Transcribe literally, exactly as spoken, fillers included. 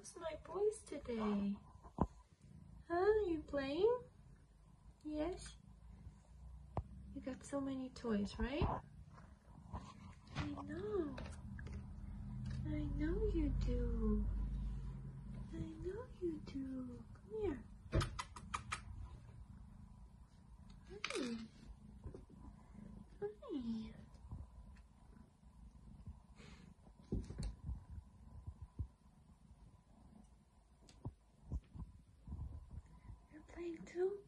How's my boys today? Huh? You playing? Yes? You got so many toys, right? I know. I know you do. I know you do. Come here. Honey. Honey. You're playing too?